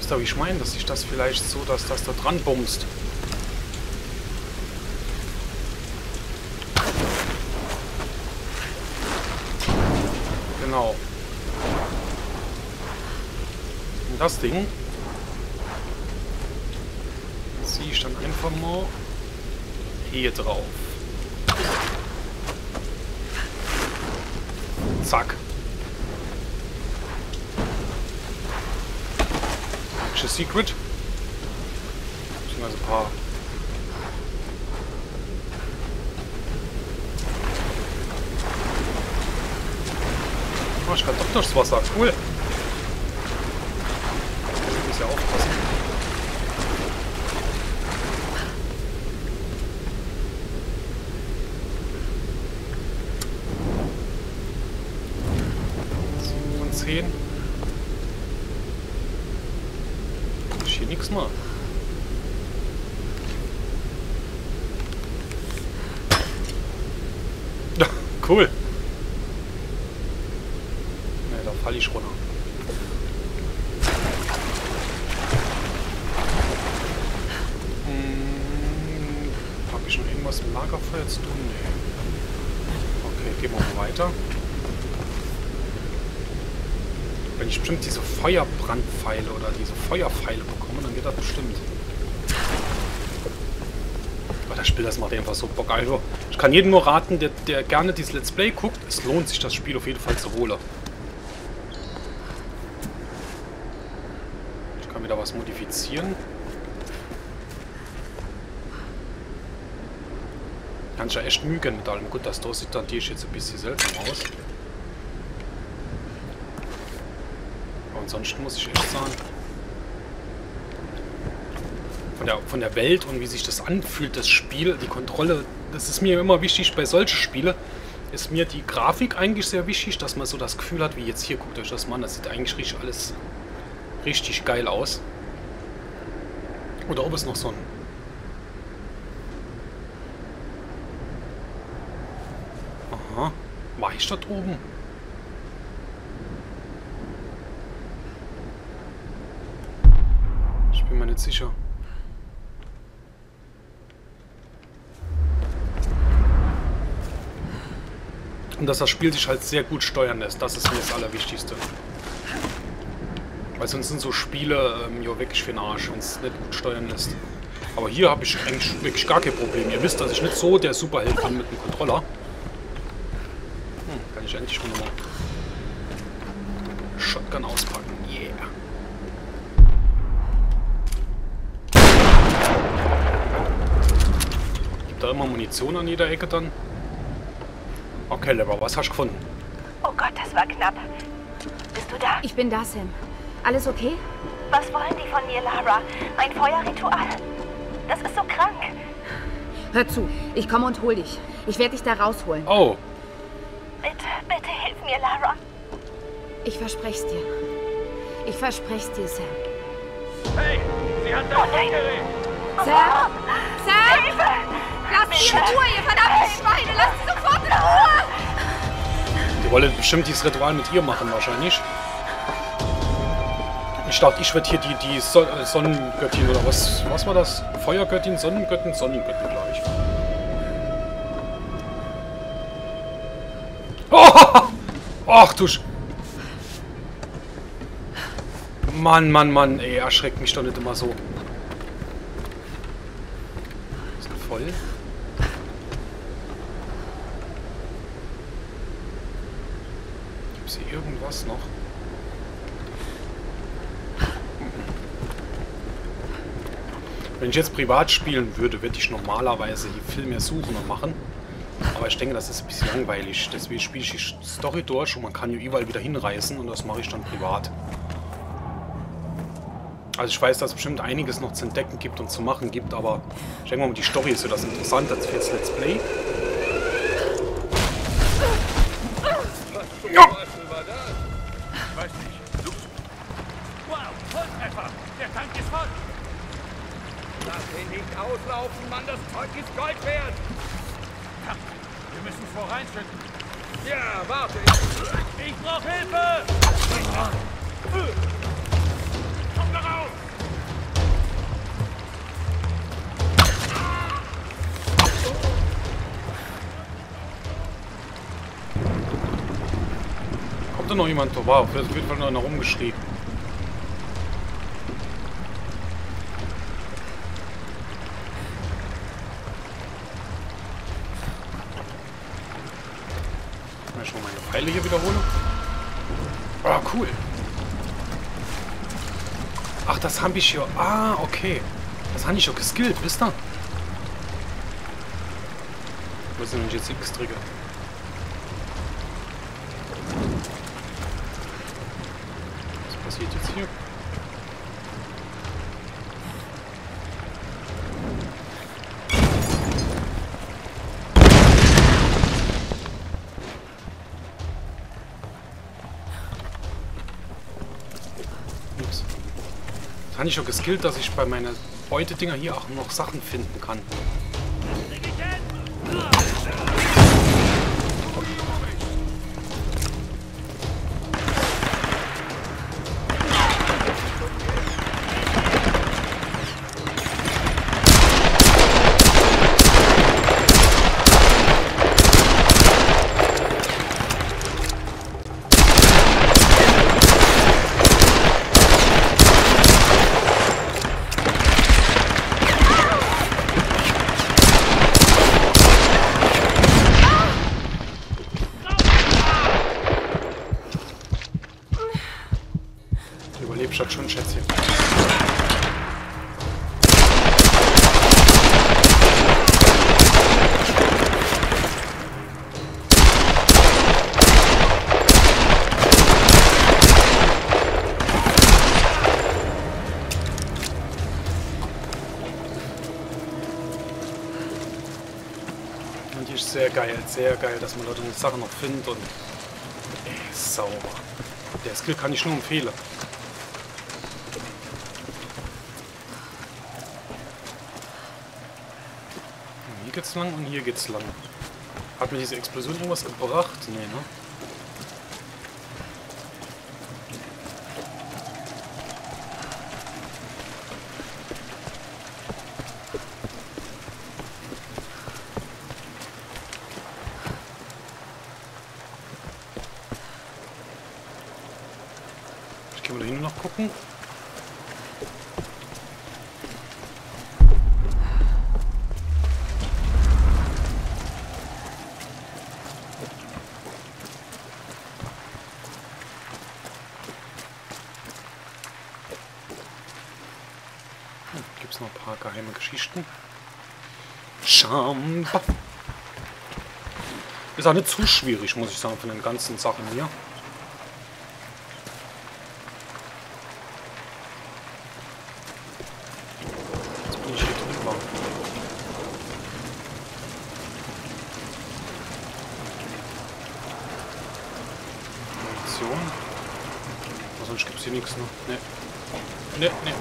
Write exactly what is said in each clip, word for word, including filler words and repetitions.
Wisst ihr, wie ich meine? Dass sich das vielleicht so, dass das da dran bumst. Genau. Und das Ding ziehe ich dann einfach mal hier drauf. Zack. Secret. Beziehungsweise ein paar. Oh, ich kann doch durchs Wasser. Cool. Ich muss ja aufpassen. sieben von zehn. Nix mal. Ja, cool. Ne, da falle ich runter. Hm, habe ich noch irgendwas im Lagerfeuer zu tun? Nee. Okay, gehen wir mal weiter. Wenn ich bestimmt diese Feuerbrandpfeile oder diese Feuerpfeile bekomme, dann geht das bestimmt. Aber das Spiel, das macht einfach so Bock. Also, ich kann jedem nur raten, der, der gerne dieses Let's Play guckt, es lohnt sich, das Spiel auf jeden Fall zu holen. Ich kann wieder was modifizieren. Kann ich ja echt mügen mit allem. Gut, das da sieht dann die jetzt ein bisschen seltsam aus. Ansonsten muss ich echt sagen, von der, von der Welt und wie sich das anfühlt, das Spiel, die Kontrolle, das ist mir immer wichtig bei solchen Spielen, ist mir die Grafik eigentlich sehr wichtig, dass man so das Gefühl hat, wie jetzt hier, guckt euch das mal an, das sieht eigentlich richtig alles richtig geil aus. Oder ob es noch so ein... Aha, war ich dort oben? Bin mir nicht sicher. Und dass das Spiel sich halt sehr gut steuern lässt, das ist mir das Allerwichtigste. Weil sonst sind so Spiele ähm, ja wirklich für den Arsch, wenn es nicht gut steuern lässt. Aber hier habe ich eigentlich wirklich gar kein Problem. Ihr wisst, dass ich nicht so der Superheld bin mit dem Controller. Hm, kann ich endlich schon mal Shotgun auspacken. Yeah. Da immer Munition an jeder Ecke dann. Okay, Leber, was hast du gefunden? Oh Gott, das war knapp. Bist du da? Ich bin da, Sam. Alles okay? Was wollen die von mir, Lara? Ein Feuerritual? Das ist so krank. Hör zu, ich komme und hol dich. Ich werde dich da rausholen. Oh. Bitte, bitte hilf mir, Lara. Ich verspreche dir. Ich verspreche dir, Sam. Hey, sie hat das Oh nein. Gerät. Sam! Sam! Hilfe! Lasst sie in Ruhe, ihr verdammten Schweine! Lasst sie sofort in Ruhe! Die wollen bestimmt dieses Ritual mit ihr machen, wahrscheinlich. Ich dachte, ich werde hier die, die so Sonnengöttin oder was, was war das? Feuergöttin, Sonnengöttin, Sonnengöttin, glaube ich. Oh! Ach du Sch... Mann, Mann, Mann, ey, erschreckt mich doch nicht immer so. Ist das voll? Gibt es hier irgendwas noch? Wenn ich jetzt privat spielen würde, würde ich normalerweise hier viel mehr suchen und machen. Aber ich denke, das ist ein bisschen langweilig. Deswegen spiele ich die Story durch und man kann ja überall wieder hinreisen und das mache ich dann privat. Also ich weiß, dass es bestimmt einiges noch zu entdecken gibt und zu machen gibt, aber ich denke mal, die Story ist so das Interessante als für das Let's Play. Was zum Teufel war das? Ich weiß nicht. Wow, Volltreffer! Der Tank ist voll! Lass ihn nicht auslaufen, Mann! Das Zeug ist Gold wert! Ja, wir müssen es voreinschütten. Ja, warte! Ich brauche Hilfe! Komm da raus! da noch jemand da war. Wird wird noch einer rumgeschrien. Kann ich mal meine Pfeile hier wiederholen? Ah, cool. Ach, das habe ich ja. Ah, okay. Das habe ich ja geskillt, wisst ihr? Wo sind denn jetzt die X-Trigger? Was passiert jetzt hier? Nix. Das habe ich ja geskillt, dass ich bei meinen Beutedinger hier auch noch Sachen finden kann. Überlebst schon, Schätzchen. Und die ist sehr geil, sehr geil, dass man dort eine Sache noch findet und ey, sauber. Der Skill kann ich nur empfehlen. Hier geht's lang und hier geht's lang. Hat mir diese Explosion irgendwas gebracht? Nee, ne? Ich kann mal da hinten noch gucken. Gibt es noch ein paar geheime Geschichten? Schamba. Ist auch nicht zu schwierig, muss ich sagen, von den ganzen Sachen hier. Jetzt bin ich hier drüber. Munition. Aber sonst gibt es hier nichts noch. Ne. Ne, ne.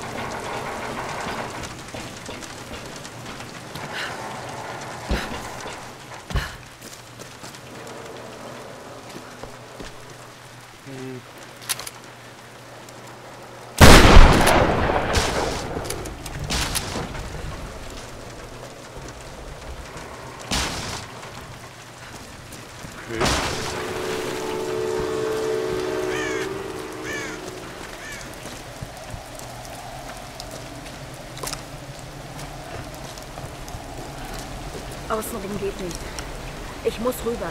Außenrum geht nicht. Ich muss rüber.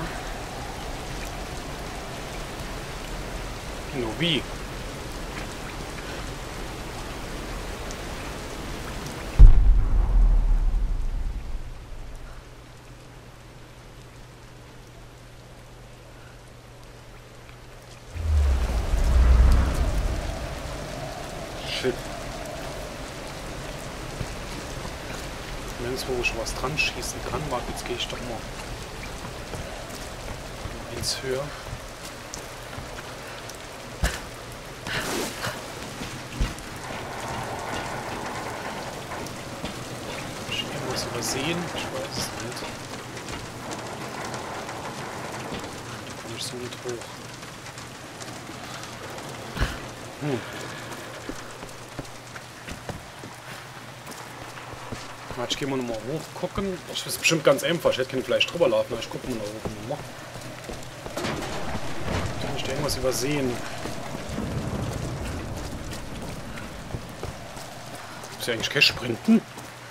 Nur wie? Shit. Nirgends, wo ich was dran schießen kann. Warte, jetzt gehe ich doch mal ins Höher. Hab ich irgendwas übersehen? Ich weiß es nicht. Da komme ich so nicht hoch. Hm. Jetzt gehen wir nochmal hoch gucken. Das ist bestimmt ganz einfach. Ich hätte kein Fleisch drüber laufen, aber ich gucke mal da oben nochmal. Kann ich irgendwas übersehen. Ist ja eigentlich kein Sprinten?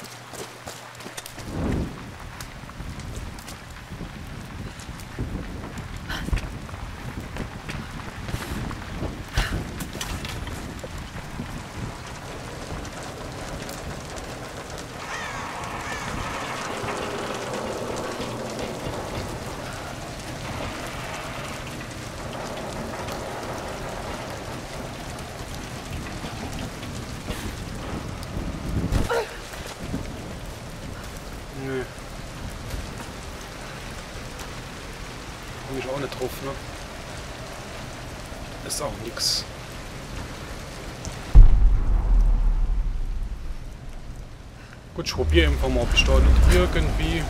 Nö. Komm ich auch nicht drauf, ne? Ist auch nix. Gut, ich probiere einfach mal, ob ich da nicht irgendwie...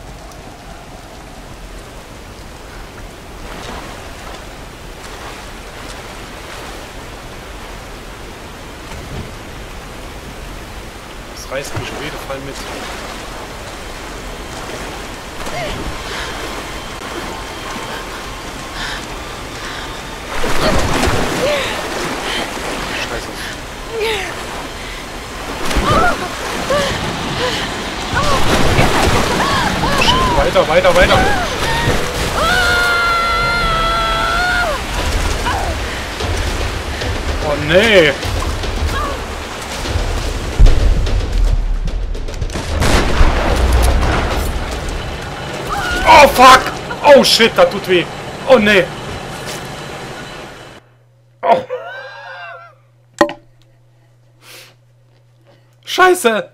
Das reißt mich auf jeden Fall mit. Scheiße. Shit, weiter, weiter, weiter. Oh nee. Oh fuck! Oh shit, das tut weh. Oh nee. Oh. Scheiße!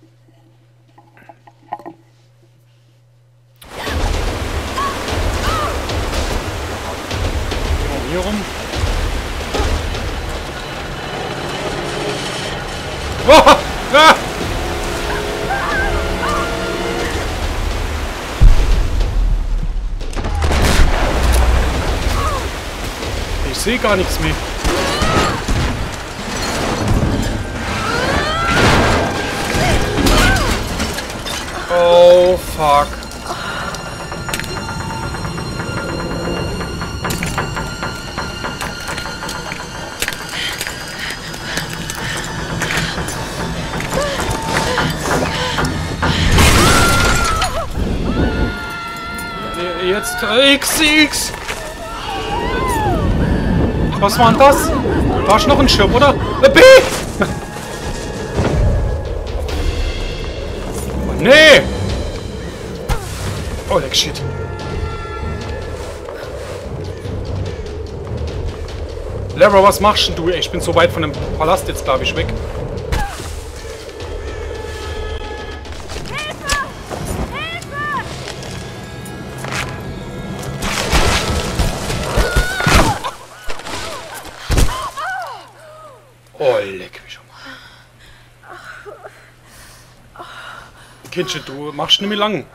Hier rum. Oh, ah. Ich sehe gar nichts mehr. Oh fuck. Jetzt X X. Was war denn das? War ich noch ein Schirm, oder? Äh, B! Oh, nee! Oh, leck shit. Lara, was machst denn du? Ich bin so weit von dem Palast jetzt, glaube ich, weg. Oh, leck mich schon mal. Kindchen, du machst nicht mehr lang.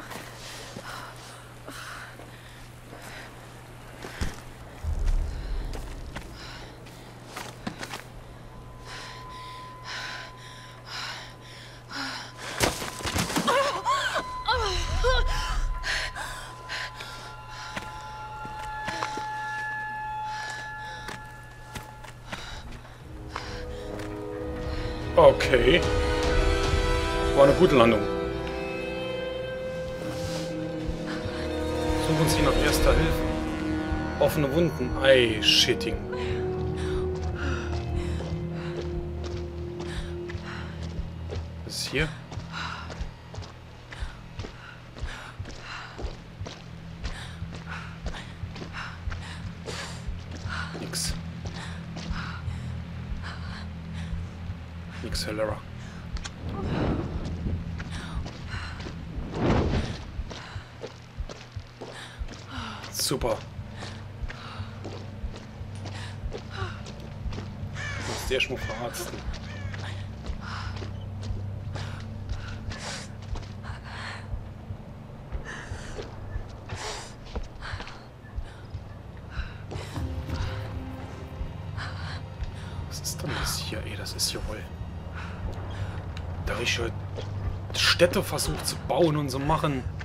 Okay. War eine gute Landung. Suchen Sie nach erster Hilfe. Offene Wunden. Ei, shitting. Was ist hier? Nix. Nix, Lara. Super. Muss der schon mal verarzten. Was ist denn das hier? Ey, das ist ja wohl... Da ich Städte versucht zu bauen und so machen.